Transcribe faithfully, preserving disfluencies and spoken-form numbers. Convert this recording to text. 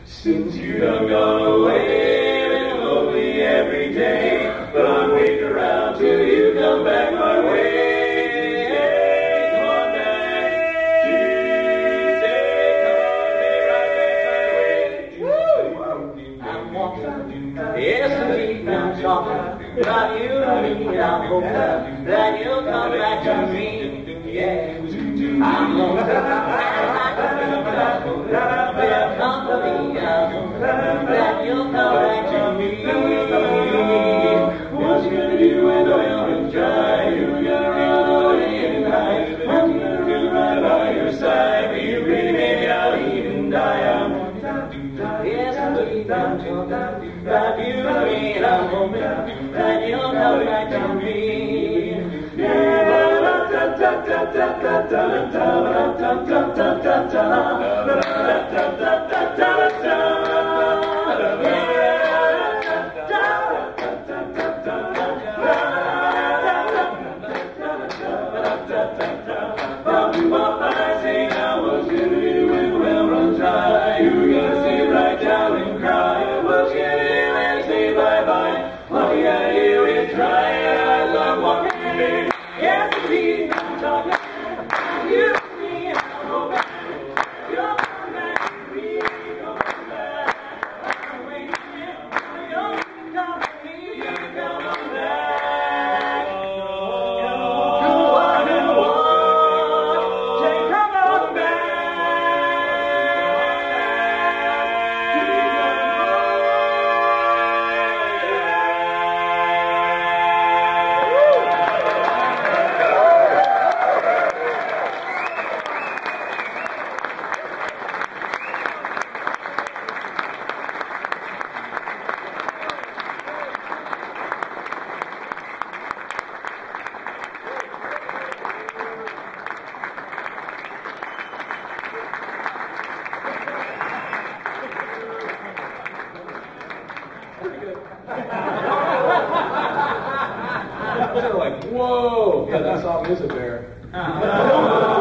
Since you done gone away, been lonely every day, but I'm waiting around till you come back my way. Hey, come on back, Tuesday, come on, lay right back my way. Woo! I'm walking, yes indeed, I'm talking about you and me. I'm hoping that you'll come back to me. Yeah, I'm gonna that you'll come back to me. What you gonna do when oil is dry? You gonna run away and hide. What you gonna do right by your side? Be you pretty baby, I'll even die. I'm yes, I'm talking about you and me, and I'm hoping that you'll come back to me. Yeah, da da da da da da da da da da da da da. They're like, whoa! Yeah, that song is a bear.